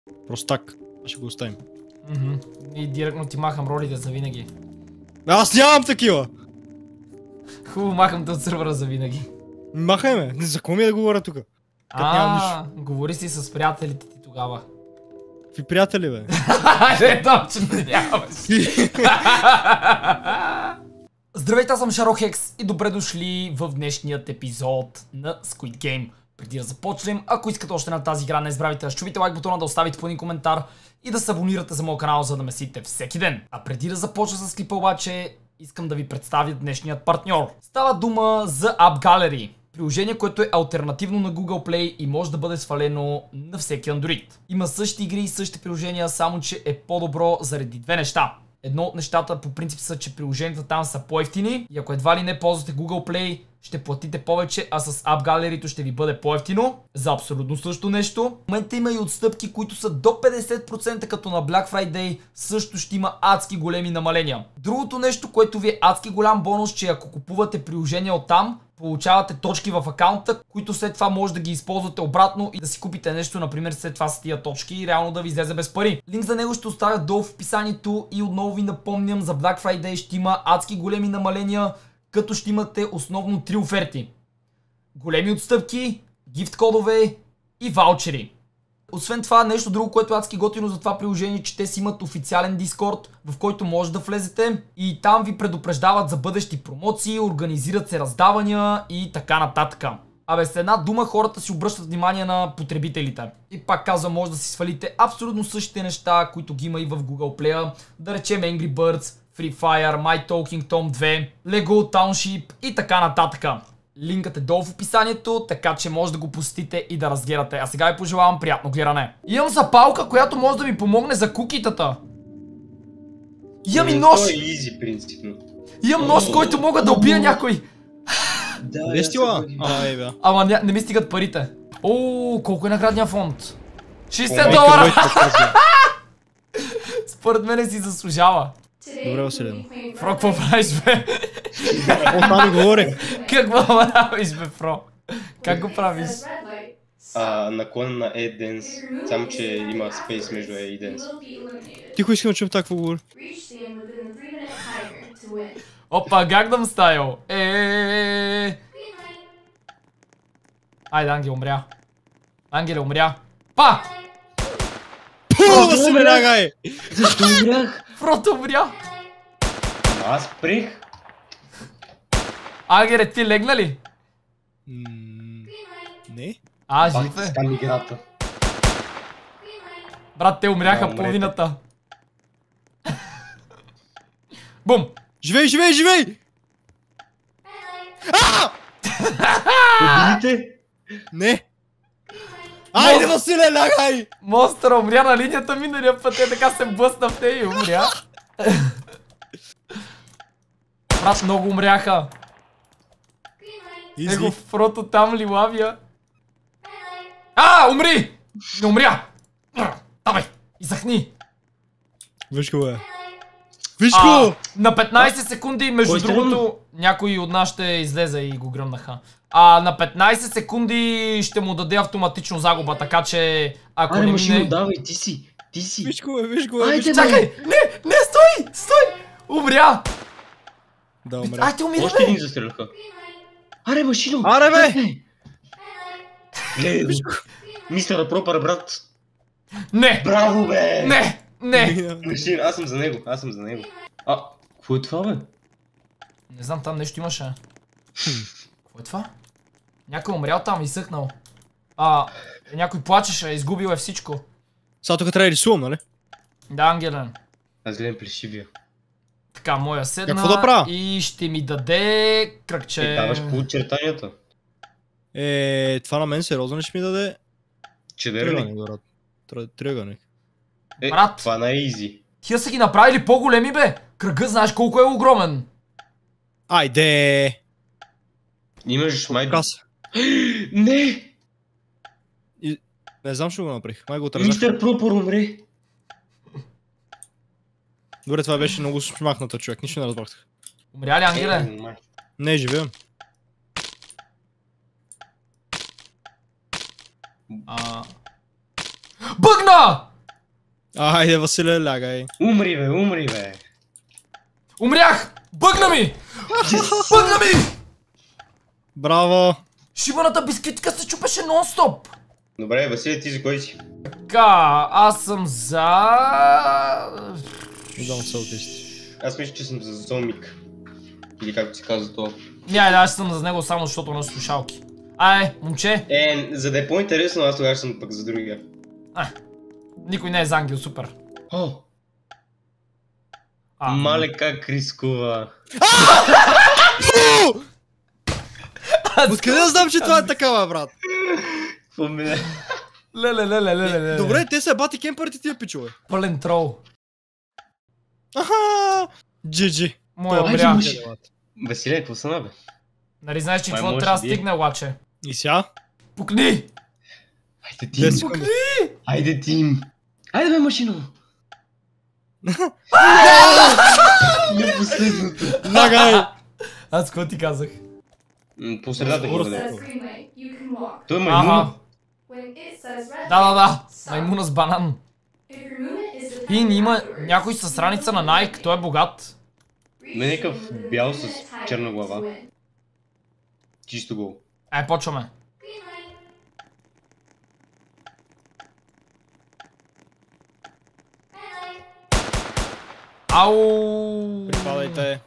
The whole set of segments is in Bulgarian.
Простак. Ще го оставим. И директно ти махам ролите за винаги. Аз нямам такива! Хубаво, махам те от сървъра за винаги. Махай ме, за какво ми да говоря тук? Говори си с приятелите ти тогава. Какви приятели, бе? Не, точно нямаш. Здравейте, аз съм Шарохекс и добре дошли в днешният епизод на Squid Game. Преди да започнем, ако искате още на тази игра, не забравяйте да щупите лайк бутона, да оставите по един коментар и да се абонирате за моят канал, за да ме следите всеки ден. А преди да започна с клипа обаче, искам да ви представя днешният партньор. Става дума за App Gallery. Приложение, което е алтернативно на Google Play и може да бъде свалено на всеки Android. Има същите игри и същите приложения, само че е по-добро заради две неща. Едно от нещата по принцип са, че приложенията там са по-евтини и ако едва ли не ползвате Google Play, ще платите повече, а с App Gallery ще ви бъде по-евтино. За абсолютно също нещо. В момента има и отстъпки, които са до 50%, като на Black Friday също ще има адски големи намаления. Другото нещо, което ви е адски голям бонус, че ако купувате приложения от там, получавате точки в акаунта, които след това може да ги използвате обратно и да си купите нещо, например след това с тия точки и реално да ви излезе без пари. Линк за него ще оставя долу в описанието и отново ви напомням, за Black Friday ще има адски големи намаления, като ще имате основно 3 оферти. Големи отстъпки, гифт кодове и ваучери. Освен това, нещо друго, което е адски готино за това приложение, че те си имат официален Discord, в който може да влезете и там ви предупреждават за бъдещи промоции, организират се раздавания и така нататък. Абе, с една дума хората си обръщат внимание на потребителите. И пак казвам, може да си свалите абсолютно същите неща, които ги има и в Google Play, да речем Angry Birds, Free Fire, My Talking Tom 2, Lego Township и така нататък. Линкът е долу в описанието, така че може да го посетите и да разгледате. А сега ви пожелавам приятно гледане. Имам запалка, която може да ми помогне за кукитата. Имам и нож! Това е изи принципно. Имам нож, с който мога да убия някой. Къде стила? Ама не ми стигат парите. Ооо, колко е наградния фонд? $60! Според мен си заслужава. Добре, Василено. Фро, какво правиш, бе? Това ми говори. Какво правиш, бе, Фро? Как го правиш? Наклон на E-Dance, само че има спейс между E и Dance. Тихо, искам да чуем така какво говори. Опа, Gangnam Style. Айде, Ангел умря. Ангеле умря. Па! Пу, Василена, гай! Защо умрях? Фрото умря. Аз приех. Ангеле, ти легна ли? Не. Жив е. Скам играта. Брат, те умряха половината. Бум! Живей, живей, живей! Убилите? Не! Айде, Василена, гай! Монстъра умря на линията миналия път, така се блъсна в нея и умря. Брат, много умряха. Его Фрото там ли лавия? Умри! Не умря! Давай, изсъхни! Виж го, бе. Виж го! На 15 секунди, между другото, някой от нас ще излезе и го гръмнаха. На 15 секунди ще му даде автоматично загуба, така че ако не мине... Давай, ти си. Виж го, бе, виж го, бе. Чакай! Не, стой! Умря! Да, умря. Айде, умира, Още един застреляха. Аре, машино! Аре, бе! Мистера Пропър, брат. Не! Браво, бе! Не! Машина, аз съм за него. Какво е това, бе? Не знам, там нещо имаше. Какво е това? Някой умрял там, изсъхнал. Някой плачеше, изгубил е всичко. Сега тук трябва да рисувам, нали? Да, Ангелен. Аз гледам плешивия. Така, моя седна. Какво да правя? И ще ми даде кръгче. Даваш по очертанията. Това на мен сериозно ли ще ми даде? Чедърник. Триъгълник. Брат. Това на изи. Тия са ги направили по-големи, бе! Кръгът знаеш колко е огромен. Айде! Имаш май... Каса. Не! Не знам, ще го направих. Май го отразах. Мистер Пропър умре. Добре, това беше много смахната, човек. Нищо не разбрах. Умря ли, Ангеле? Не, живеем. Бъгна! Айде, Василе, лягай. Умри, бе. Умрях! Бъгна ми! Бъгна ми! Браво! Шибаната бисквитка се чупеше нон-стоп! Добре, Василе, ти за кой си? Така, аз съм за... Отдавам се аутист. Аз мисля, че съм за Зомик. Или както се казва това. Аз съм за него само защото носи слушалки. Момче! За да е по-интересно, аз тогава съм пък за другия. Никой не е за ангел, супер. Мале как рискува. Откъде да знам, че това е такава, брат? Какво мине? Леле. Добре, те са бати кемпърите тия пичове. Пълен трол. Аха! GG. Моя умря. Василе, какво са набе? Нали знаеш, че Май какво може трябва да да бие. стигне, лаче? И сега? Пукни! Айде тим! Айде тим! Айде бе, машино! Не последното! Нагай! Аз какво ти казах? По средата ги бъде. says green light, you can walk. Той е маймун. When it says red Да. light, stop. Маймуна с банан. If your movement is detected И има afterwards, някой с раница на Nike, той е богат. Ме някакъв бял с черна глава. Чисто гол. Почваме. Green light. Red light. Ау! Припадайте.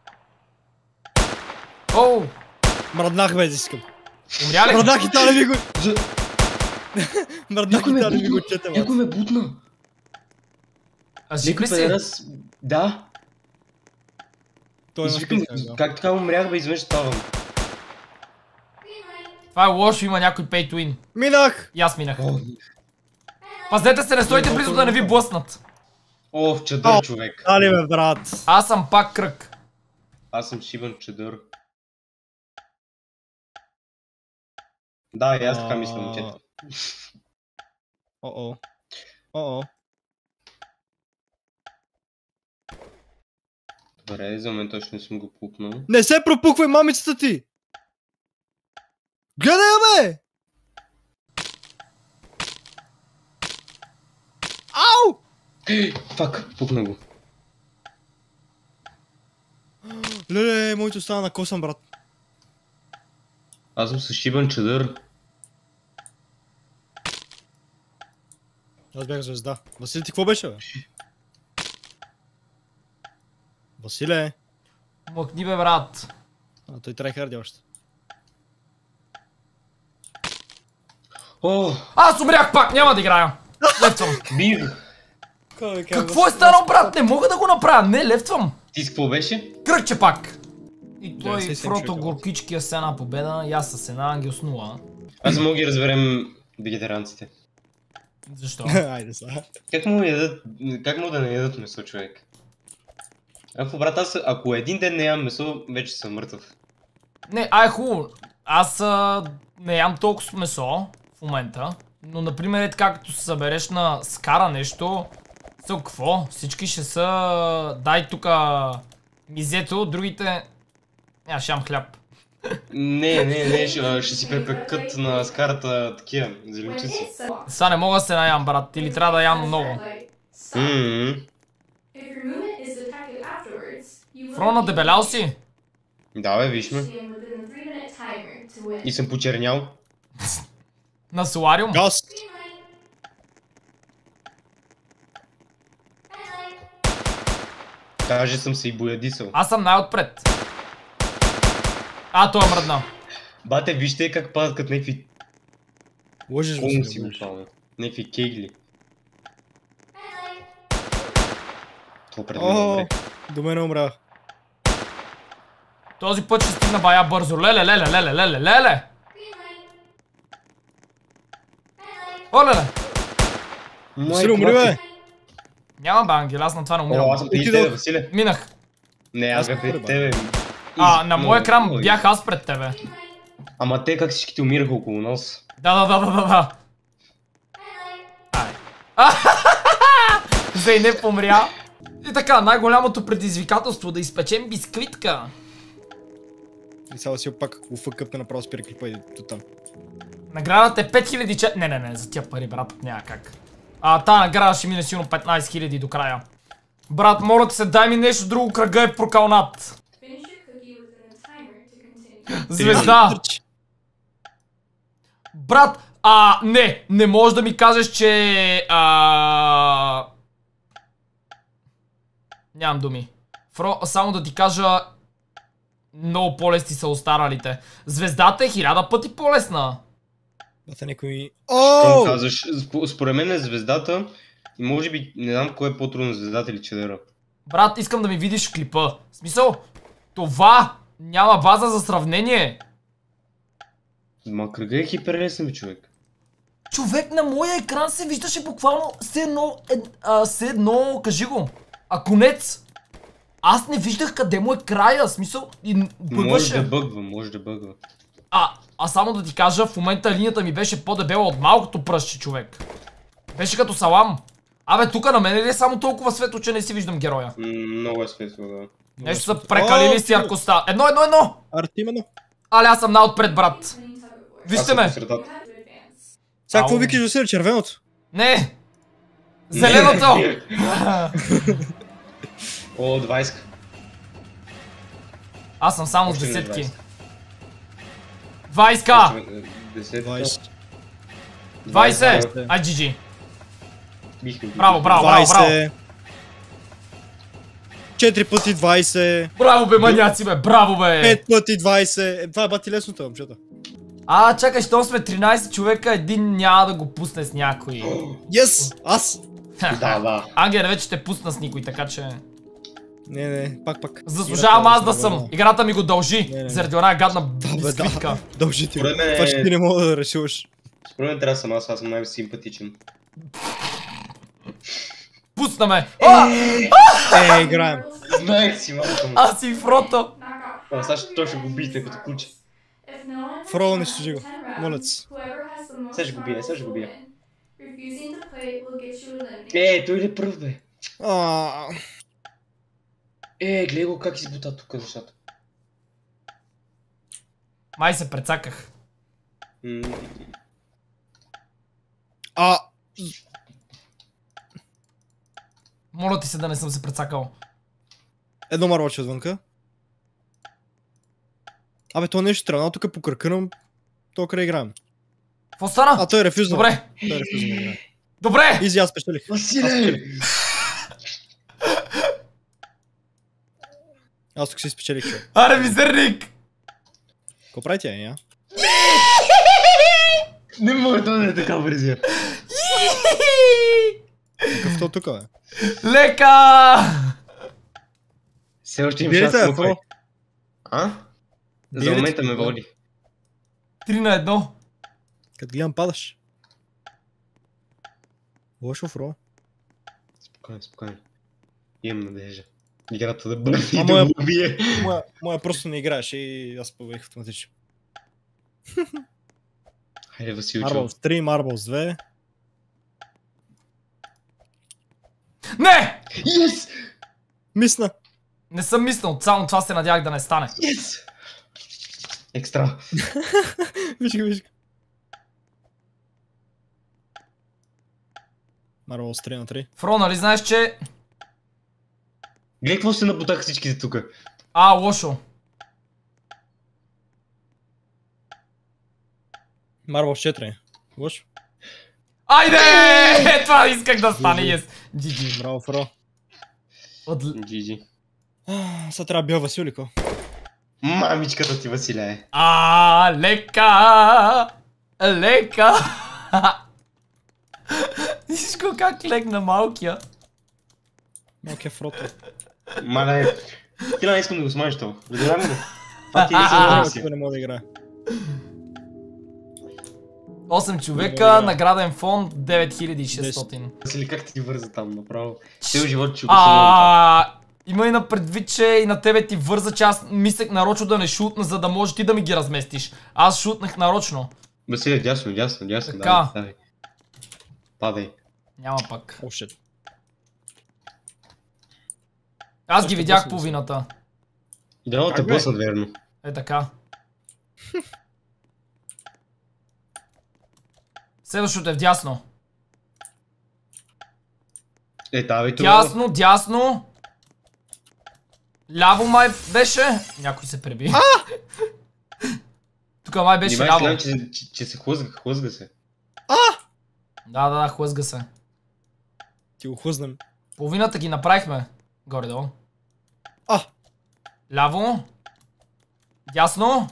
Оу! Мръднах без искам. Умря ли? Мръднах и та не ми го... За... Мръднах и та не ми го чете, Някой ме бутна. А жив ли Някой си? педерас... Да. Той Извикам, има как така умрях бе, изведнъж ставам. Green light. Това е лошо, има някой pay to win. Минах! И аз минах. Пазете се, не стойте близо да не ви блъснат. О, чадър човек. Дали бе, брат. Аз съм пак кръг. Аз съм шибан чадър. Да, и аз така мисля, момчета. О-о. Добре, за мен точно не съм го пукнал. Не се пропуквай мамицата ти! Гледай я, бе! Ау! Фак, пукна го. Леле, моето стана на косъм, брат. Аз съм с шибан чадър. Аз бях звезда. Василе, ти какво беше, бе? Василе. Мъкни бе, брат. Той трайхарди още. О, Аз умрях пак, няма да играя. Левтвам. бих. Какво е станало, брат? Не мога да го направя. Не, левтвам. Ти с какво беше? Кръгче пак. И той 97 Фрото човека. Горкичкия с една победа, и аз с една Ангел с 0. Аз не мога да ги разберем вегетаранците. Защо? Айде сега. Как му да не ядат месо, човек? Ако брат, аз ако един ден не ям месо, вече съм мъртъв. Не, хубаво. Аз не ям толкова месо в момента. Но, например, е така, като се събереш на скара нещо, какво? Всички ще са... Дай тука мизето, другите... Ще ям хляб. Не, ще си препекат на скарата такива When зеленчуци. it says walk. Сега не мога да се наям, брат, или трябва да ям Says много. red light, stop. Ммм. If your movement is detected afterwards, you will Фрона, be дебелял си? Да бе, виж ме. within a 3-minute timer to win. И съм почернял. На солариум? Газ. Green light. Red light. Даже съм се и боядисал. Аз съм най-отпред. Той е мръднал. Бате, вижте как падат като някакви Лъжеш, конуси Василе. буквално. Някакви кегли. Red light. Това пред мен О, умре. до мен умря. Този път ще стигна бая бързо. Леле. Green light. Red light. Олеле. Василе, умри, бе! Няма бе, Ангел, аз на това не О, умирам. аз съм преди Отидох. тебе, Василе. Минах. Не, аз бях преди Аз тебе. На моя екран бях аз пред тебе. Ама те как всичките умираха около нас. Да. Ай. Зейнеп помря. И така, най-голямото предизвикателство да изпечем бисквитка. И сега си пак го фъкъпне направо спира клипа и до там. Наградата е 5000 че... Не, за тия пари, брат, няма как. Та награда ще мине сигурно 15 000 до края. Брат, моля се, дай ми нещо друго, кръга е прокалнат. Finish your cookie within a timer to continue. Звезда! Брат, не можеш да ми кажеш, че... Нямам думи. Само да ти кажа... Много по-лесни са останалите. Звездата е 1000 пъти по-лесна. Бата някой... Щом казваш, според мен е звездата и може би не знам кое е по-трудно, звездата или чедъра. Брат, искам да ми видиш клипа. В смисъл, това няма база за сравнение. Ма кръга е хиперлесен, човек. Човек, на моя екран се виждаше буквално все едно, кажи го. Конец. Аз не виждах къде му е края, смисъл, и бъгваше. Може да бъгва. Само да ти кажа, в момента линията ми беше по-дебела от малкото пръстче, човек. Беше като салам. Тук на мен ли е само толкова светло, че не си виждам героя? Много е светло, да. Нещо са прекалили с яркостта. Едно! Именно. Аз съм най-отпред, брат. Вижте ме. Сега какво викаш да си червеното? Не! Зеленото! 20. Аз съм само с десетки. 20к! 20! GG. Браво! 20. 4 пъти 20. Браво бе, маняци бе! Браво бе! 5 пъти 20. Това е бати лесното, момчета. Чакай, щом сме 13 човека, един няма да го пусне с някой. Yes! Аз! Да. Ангел вече ще пусна с никой, така че... Не, пак. Заслужавам аз да съм. Играта ми го дължи. Заради една гадна бисквитка. Дължи ти. Това ще ти не мога да решиш. Според мен трябва да съм аз съм най-симпатичен. Пусна ме! Играем. Знаех си, малко. Аз си Фрото. Сега той ще го бийте като куче. Фро, не ще го. Моля се. Сега ще го бия. Refusing to play will get you eliminated. Той ли е пръв, бе? Гледай го как избута тук нещата. Май се прецаках. Моля ти се да не съм се прецакал. Едно марваче отвънка. То нещо трябва, тук по кръка нам. То къде играем. Какво стана? Той е рефюзнал. Добре. Той е рефюзнал да играе. Добре! Изи, аз спечелих. Василе! Аз тук си спечелих, човек. Аре, мизерник! Какво прави тя, я? Не мога да е така бързия. Какъв то тук, бе? Лека! Все още им шанс смуквай. За Бире момента ти, ме води. 3-1. Като гледам падаш. Лошо, Фро. Спокойно. Имам надежда. Играта да бъде и да го убие. Моя просто не играеш и аз победих автоматично. Хайде, Василчо. Marbles 3, Marbles 2. Не! Yes! Мисна. Не съм мислил, само това се надявах да не стане. Yes! Екстра. Виж го. Marbles 3 на 3. Фро, нали знаеш, че... Гледай какво се набутаха всичките тука. Лошо. Marbles 4. Лошо. Айде! Това исках да стане, yes. GG. Браво, Фро. GG. Сега трябва бил Василико. Мамичката ти, Василе. Лека! Лека! Виж го как легна малкия. Малкия Фрото. Мале, ти не искам да го смажеш това. Разбирам ли? Това ти не си Никой не мога да играе. 8 човека, награден фонд 9600. Васили, как ти върза там направо? Цел живот че обичам. Има и на предвид, че и на тебе ти върза, че аз мислех нарочно да не шутна, за да може ти да ми ги разместиш. Аз шутнах нарочно. Василе, дясно, така. Давай. Падай. Няма пак. О, шит. Аз ги видях половината. Да, те блъснат верно. Така. Следващото е вдясно. Давай това. Дясно, дясно. Ляво май беше. Някой се преби. Тук май беше Внимай, ляво. че се хлъзга се. Да, хлъзга се. Ти го хлъзнем. Половината ги направихме. Горе-долу. Ляво. Дясно.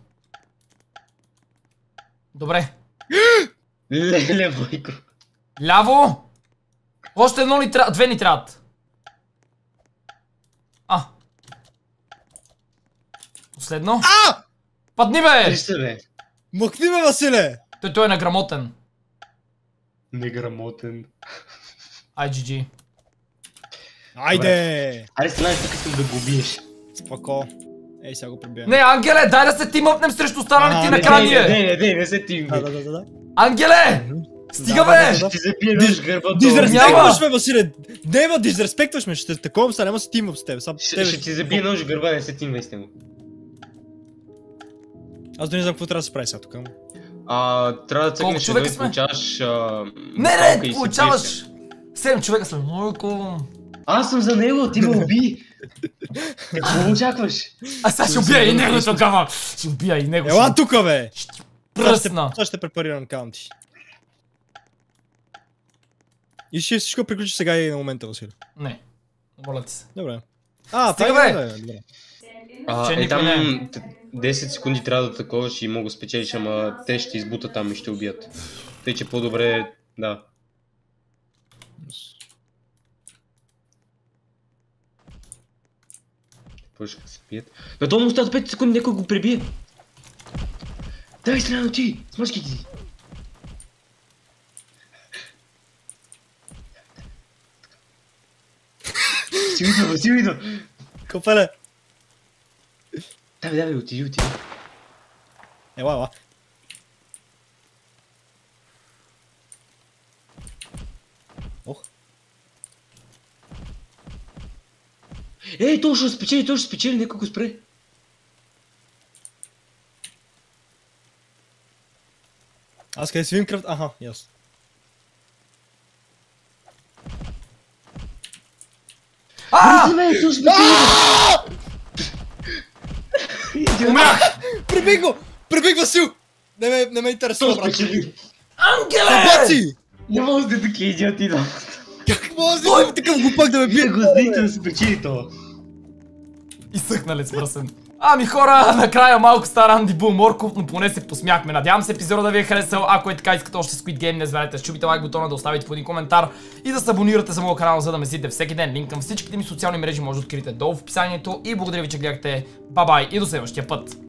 Добре. Леле, майко. Ляво. Още едно ни трябва. Две ни трябват. Последно. Падни бе! Вижте бе. Мъкни ме, Василе! Той е неграмотен. Неграмотен. IGG. Айде! Аре, знаеш, тук искам да го убиеш. Споко. Ей, сега го пребием. Не, Ангеле, дай да се тимъпнем срещу останалите на крание! Не се тим. Да. Ангеле! Стига бе! Ще ти забие нож гърба. Дизреспектваш ме, Василе! Не, дизреспектваш ме, ще такова са, няма си тимъп с теб. Ще ти забие нож гърба, не се тимвай с него. Аз да не знам какво трябва да се прави сега тук. Трябва да цъкнеш едно и получаваш... Не, получаваш! 7 човека сме, майко. Аз съм за него, ти ме уби! Какво очакваш? Сега ще убия и него тогава! Ще убия и него! Ела тука, бе! Пръсна! Това ще препарирам каунти. И ще всичко приключи сега и на момента, Василе. Не, моля ти се. Добре. Стига това е бе! добре. Там 10 секунди трябва да таковаш и мога спечелиш, ама те ще избутат там и ще убият. Тъй, че по-добре, да. Какво ще се пият? На това му остават 5 секунди, някой го пребие. Дай страна ти, смъшки ти. Си уйда. Копеле! Давай, отиди. Ела. Ох. Той ще спечели, нека го спре. Аз къде си Винкрафт? Аха, ясно. Умрях! Пребег, Васил! Не ме интересува, брат. Ангеле! Баци! Не може да таки идиоти, да. Как може да има такъв глупак да ме бие? Го знаете да спечели това. Изсъхналец мръсен. Ами хора, накрая малко стар Анди Бул Морков, но поне се посмяхме. Надявам се епизода да ви е харесал. Ако е така, искате още Squid Game, не забравяйте да чупите лайк бутона, да оставите по един коментар и да се абонирате за моят канал, за да ме следите всеки ден. Линк към всичките ми социални мрежи може да откриете долу в описанието и благодаря ви, че гледахте. Бай-бай и до следващия път!